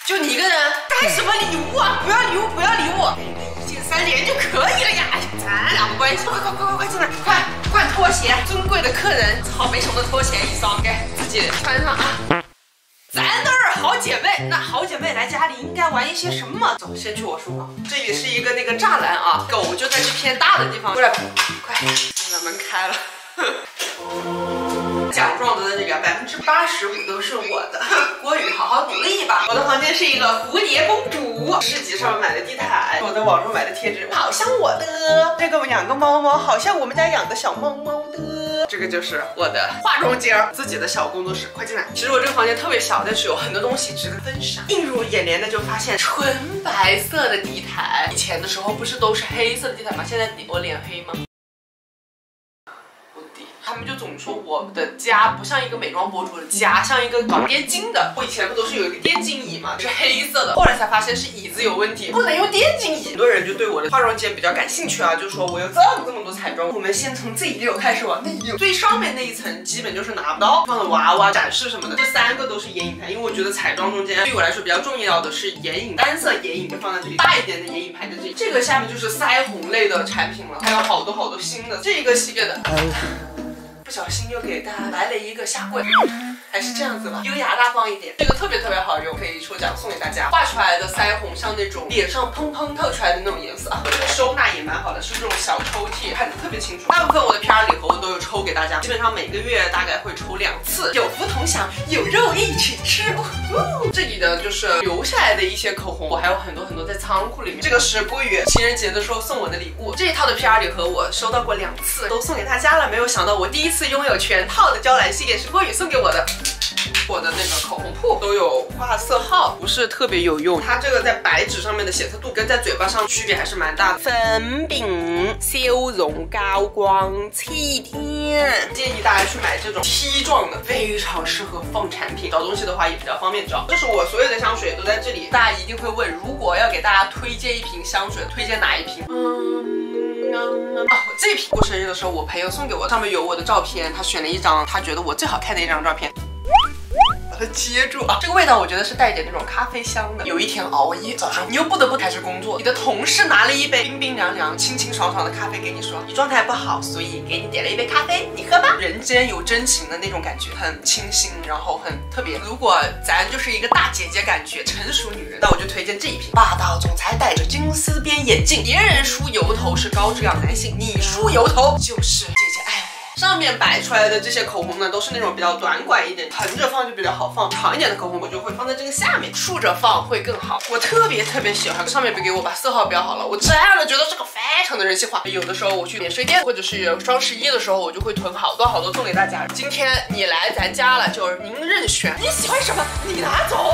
就你一个人，干什么礼物啊？不要礼物，不要礼物，一键3连就可以了呀！咱俩的关系，快进来，快换拖鞋，尊贵的客人，草莓熊的拖鞋一双，给自己穿上啊！咱都是好姐妹，那好姐妹来家里应该玩一些什么？走，先去我书房，这里是一个那个栅栏啊，狗就在这片大的地方，过来吧，快，把门开了。奖状都在这里啊，85%都是我的。郭宇，好好努力吧。我的房间是一个蝴蝶公主，市集上面买的地毯，我在网上买的贴纸，好像我的。这个2个猫猫，好像我们家养的小猫猫的。这个就是我的化妆间，自己的小工作室，快进来。其实我这个房间特别小，但是有很多东西值得分享。映入眼帘的就发现纯白色的地毯，以前的时候不是都是黑色的地毯吗？现在我脸黑吗？他们就总说我的家不像一个美妆博主的家，像一个搞电竞的。我以前不都是有一个电竞椅吗？是黑色的，后来才发现是椅子有问题，不能用电竞椅。很多人就对我的化妆间比较感兴趣啊，就说我有这么多彩妆。我们先从Z6开始往内用，最上面那一层基本就是拿不到，放的娃娃展示什么的。这3个都是眼影盘，因为我觉得彩妆中间对我来说比较重要的是眼影，单色眼影就放在这里，大一点的眼影盘在这里。这个下面就是腮红类的产品了，还有好多新的这个系列的。不小心又给大家来了一个下跪，还是这样子吧，优雅大方一点。这个特别好用，可以抽奖送给大家。画出来的腮红像那种脸上砰透出来的那种颜色啊。我这个收纳也蛮好的，是这种小抽屉，看得特别清楚。大部分我的 PR 礼盒我都有抽给大家，基本上每个月大概会抽2次，有福同享，有肉一起吃。这里的就是留下来的一些口红，我还有很多在仓库里面。这个是郭宇情人节的时候送我的礼物，这一套的 PR 礼盒我收到过2次，都送给大家了。没有想到我第一次拥有全套的娇兰系列是郭宇送给我的。我的那个口红铺都有画色号，不是特别有用。它这个在白纸上面的显色度跟在嘴巴上区别还是蛮大的。粉饼笑容高光气垫，建议大家去买这种梯状的，非常适合放产品，找东西的话也比较方便找。这是我所有的香水都在这里。大家一定会问，如果要给大家推荐一瓶香水，推荐哪一瓶？我这瓶过生日的时候，我朋友送给我，上面有我的照片，他选了一张他觉得我最好看的一张照片。把它接住啊！这个味道我觉得是带一点那种咖啡香的。有一天熬夜，早上你又不得不开始工作，你的同事拿了一杯冰冰凉凉、清清爽爽的咖啡给你说，你状态不好，所以给你点了一杯咖啡，你喝吧。人间有真情的那种感觉，很清新，然后很特别。如果咱就是一个大姐姐感觉，成熟女人，那我就推荐这一瓶。霸道总裁戴着金丝边眼镜，别人梳油头是高质量男性，你梳油头就是姐姐爱我。上面摆出来的这些口红呢，都是那种比较短管一点，横着放就比较好放，长一点的口红我就会放在这个下面，竖着放会更好。我特别喜欢，上面不给我把色号标好了，我这样的觉得这个非常的人性化。有的时候我去免税店或者是双11的时候，我就会囤好多送给大家。今天你来咱家了，就是您任选，你喜欢什么你拿走。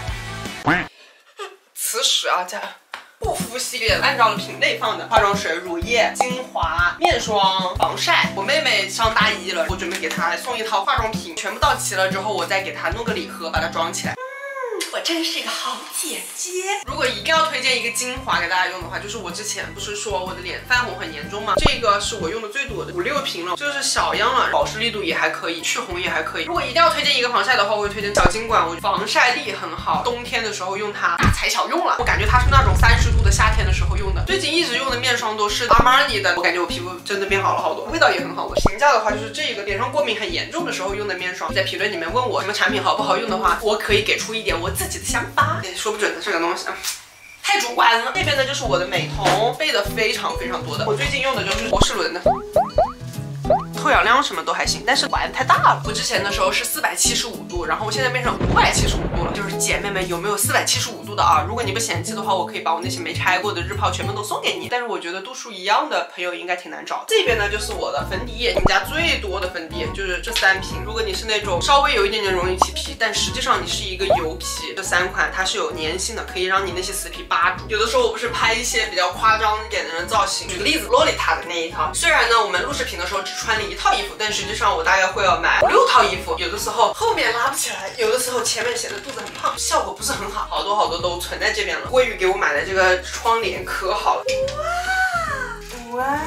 磁石啊，加。护肤系列按照了品类放的，化妆水、乳液、精华、面霜、防晒。我妹妹上大1了，我准备给她送一套化妆品，全部到齐了之后，我再给她弄个礼盒，把它装起来。我真是一个好姐姐。如果一定要推荐一个精华给大家用的话，就是我之前不是说我的脸泛红很严重吗？这个是我用的最多的，5、6瓶了，就是小样了，保湿力度也还可以，去红也还可以。如果一定要推荐一个防晒的话，我会推荐小金管，我防晒力很好，冬天的时候用它大材小用了。我感觉它是那种30度的夏天的时候用的。最近一直用的面霜都是阿玛尼的，我感觉我皮肤真的变好了好多，味道也很好。我评价的话就是这个脸上过敏很严重的时候用的面霜，在评论里面问我什么产品好不好用的话，我可以给出一点我自己的想法。也说不准的这个东西，太主观了。这边呢就是我的美瞳，备的非常多的。我最近用的就是博士伦的。透氧量什么都还行，但是管太大了。我之前的时候是475度，然后我现在变成575度了。就是姐妹们有没有475度的啊？如果你不嫌弃的话，我可以把我那些没拆过的日抛全部都送给你。但是我觉得度数一样的朋友应该挺难找。这边呢就是我的粉底液，你们家最多的粉底液就是这3瓶。如果你是那种稍微有一点点容易起皮，但实际上你是一个油皮，这3款它是有粘性的，可以让你那些死皮扒住。有的时候我不是拍一些比较夸张一点的人造型，举个例子，洛丽塔的那一套，虽然呢我们录视频的时候只穿了1套衣服，但实际上我大概会要买5、6套衣服。有的时候后面拉不起来，有的时候前面显得肚子很胖，效果不是很好。好多都存在这边了。郭宇给我买的这个窗帘可好了，哇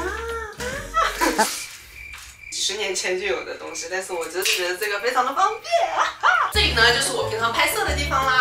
10年前就有的东西，但是我真的觉得这个非常的方便。这里呢就是我平常拍摄的地方啦。这一台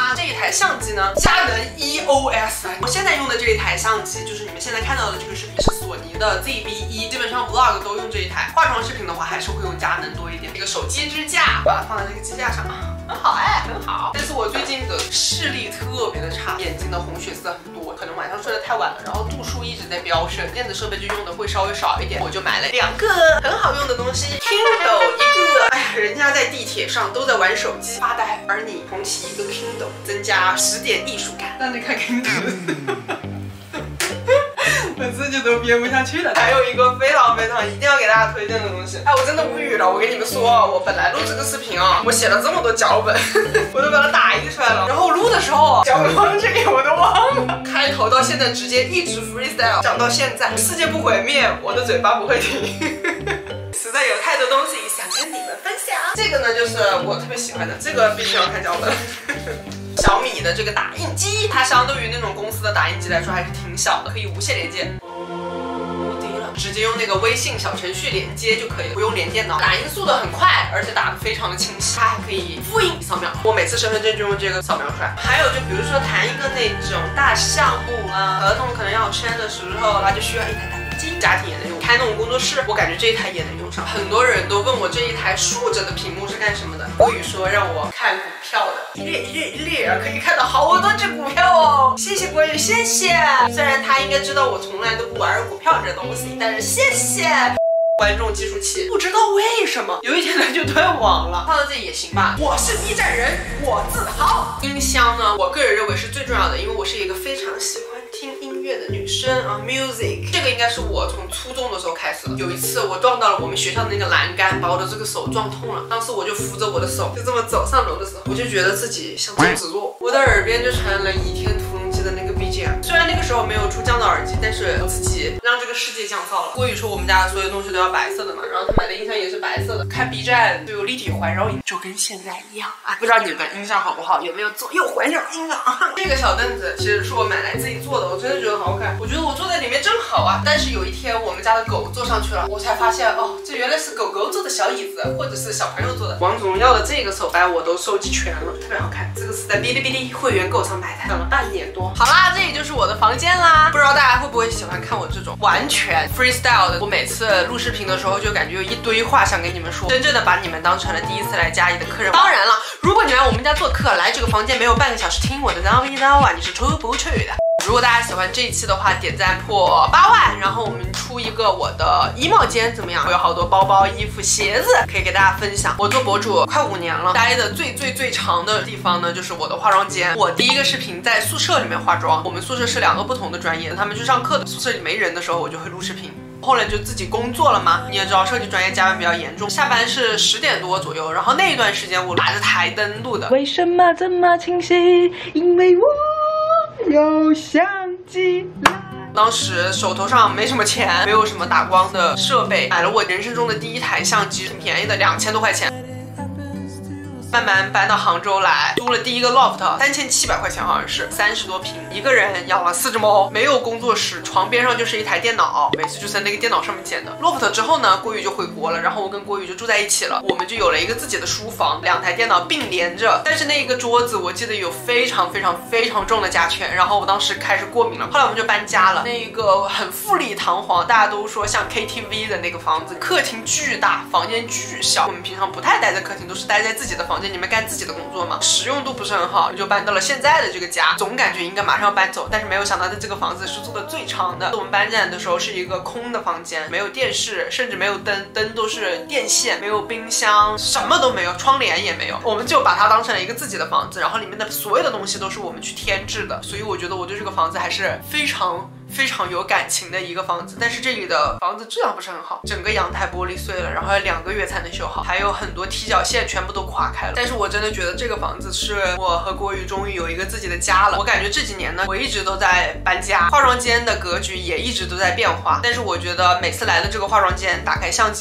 台相机呢？佳能 EOS。我现在用的这一台相机，就是你们现在看到的这个视频是索尼的 ZV-1，基本上 vlog 都用这一台。化妆视频的话，还是会用佳能多一点。这个手机支架，把它放在这个支架上，很好哎，很好。但是我最近的视力特别的差，眼睛的红血丝很多，可能晚上睡得太晚了，然后度数一直在飙升，电子设备就用的会稍微少一点。我就买了2个很好用的东西 ，Kindle 一个。哎呀，人家在地铁上都在玩手机发呆，而你同期一个 Kindle， 增加10点艺术感。让你看 Kindle。我自己都编不下去了。还有一个非常一定要给大家推荐的东西，哎，我真的无语了。我跟你们说，我本来录这个视频啊，我写了这么多脚本，我都把它打印出来了。然后录的时候，脚本放这里我都忘了。开头到现在直接一直 freestyle 讲到现在，世界不毁灭，我的嘴巴不会停。实在有太多东西想跟你们分享。这个呢，就是我特别喜欢的，这个必须要看脚本。小米的这个打印机，它相对于那种公司的打印机来说还是挺小的，可以无线连接。无敌了，直接用那个微信小程序连接就可以了，不用连电脑。打印速度很快，而且打得非常的清晰，它还可以复印扫描。我每次身份证就用这个扫描出来。还有就比如说谈一个那种大项目啊，合同可能要签的时候，它就需要一台打印机，家庭也能用。开那种工作室，我感觉这一台也能用上。很多人都问我这一台竖着的屏幕是干什么的，国语说让我看股票的，一列可以看到好多只股票哦。谢谢国语，谢谢。虽然他应该知道我从来都不玩股票这东西，但是谢谢。观众计数器，不知道为什么有一天它就断网了，放到这里也行吧。我是 B 站人，我自豪。音箱呢，我个人认为是最重要的，因为我是一个非常喜欢听音乐的女生啊 ，music 这个应该是我从初中的时候开始的。有一次我撞到了我们学校的那个栏杆，把我的这个手撞痛了。当时我就扶着我的手，就这么走上楼的时候，我就觉得自己像周芷若，我的耳边就传了《倚天屠龙记》的那个 BGM。虽然那个时候没有出降噪耳机，但是我自己让这个世界降噪了。郭宇说我们家的所有东西都要白色的嘛，然后他买的音箱也是白色的。看 B 站就有立体环绕音，就跟现在一样啊。不知道你们音箱好不好，有没有左右环绕音啊？这个小凳子其实是我买来自己做的，我真的觉得好好看。我觉得我坐在里面真好啊。但是有一天我们家的狗坐上去了，我才发现哦，这原来是狗狗坐的小椅子，或者是小朋友坐的。王者荣耀的这个手办我都收集全了，特别好看。这个是在哔哩哔哩会员购上买的，等了半年多。好啦，这里就是我的房间啦。不知道大家会不会喜欢看我这种完全 freestyle 的？我每次录视频的时候就感觉有一堆话想跟你们说，真正的把你们当成了第一次来嘉义的客人。当然了，如果你来我们家做客，来这个房间没有半个小时听我的叨逼叨啊，你是出不去的。如果大家喜欢这一期的话，点赞破8万，然后我们出一个我的衣帽间怎么样？我有好多包包、衣服、鞋子可以给大家分享。我做博主快5年了，待的最长的地方呢，就是我的化妆间。我第一个视频在宿舍里面化妆，我们宿舍是2个不同的专业，他们去上课的，宿舍里没人的时候，我就会录视频。后来就自己工作了嘛，你也知道设计专业加班比较严重，下班是10点多左右，然后那一段时间我拿着台灯录的。为什么这么清晰？因为我有相机。当时手头上没什么钱，没有什么打光的设备，买了我人生中的第一台相机，挺便宜的，2000多块钱。慢慢搬到杭州来，租了第一个 loft，3700块钱好像是，30多平，一个人养了4只猫，没有工作室，床边上就是一台电脑，每次就在那个电脑上面剪的。loft 之后呢，郭宇就回国了，然后我跟郭宇就住在一起了，我们就有了一个自己的书房，2台电脑并连着，但是那个桌子我记得有非常重的甲醛，然后我当时开始过敏了，后来我们就搬家了，那个很富丽堂皇，大家都说像 KTV 的那个房子，客厅巨大，房间巨小，我们平常不太待在客厅，都是待在自己的房间里面干自己的工作嘛，实用度不是很好，就搬到了现在的这个家，总感觉应该马上要搬走，但是没有想到在这个房子是住的最长的。我们搬进来的时候是一个空的房间，没有电视，甚至没有灯，灯都是电线，没有冰箱，什么都没有，窗帘也没有，我们就把它当成了一个自己的房子，然后里面的所有的东西都是我们去添置的，所以我觉得我对这个房子还是非常有感情的一个房子。但是这里的房子质量不是很好，整个阳台玻璃碎了，然后要2个月才能修好，还有很多踢脚线全部都垮开了。但是我真的觉得这个房子是我和郭宇终于有一个自己的家了。我感觉这几年呢，我一直都在搬家，化妆间的格局也一直都在变化，但是我觉得每次来的这个化妆间，打开相机了之后，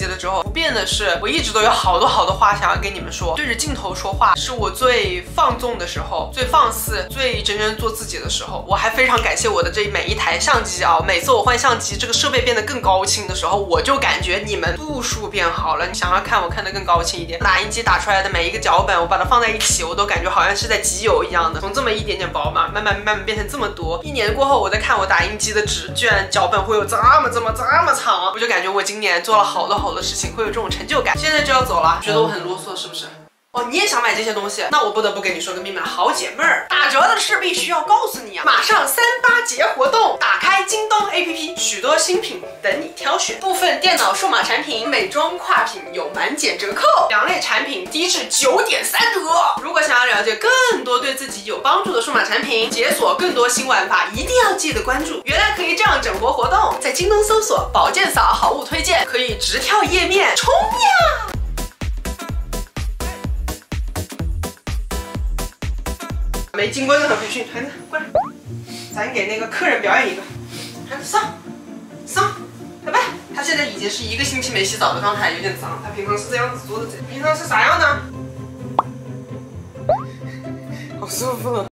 不变的是，我一直都有好多话想要跟你们说。对着镜头说话是我最放纵的时候，最放肆，最真正做自己的时候。我还非常感谢我的这每一台相机啊，每次我换相机，这个设备变得更高清的时候，我就感觉你们度数变好了。你想要看我看得更高清一点，打印机打出来的每一个脚本，我把它放在一起，我都感觉好像是在集邮一样的，从这么一点点薄嘛，慢慢变成这么多。1年过后，我在看我打印机的纸，居然脚本会有这么长，我就感觉我今年做了好多事情，会有这种成就感。现在就要走了，觉得我很啰嗦是不是？哦，你也想买这些东西？那我不得不跟你说个秘密了，好姐妹儿，打折的事必须要告诉你啊！马上3·8节活动，打开京东 APP， 许多新品等你挑选。部分电脑数码产品、美妆跨品有满减折扣，2类产品低至9.3折。如果想要了解更多对自己有帮助的数码产品，解锁更多新玩法，一定要记得关注。原来可以这样整活活动，在京东搜索保健嫂好物推荐，可以直跳页面冲呀！没经过任何培训，孩子过来，咱给那个客人表演一个，孩子上，拜拜。他现在已经是1个星期没洗澡的状态，有点脏。他平常是这样子做的，平常是啥样呢？好舒服了。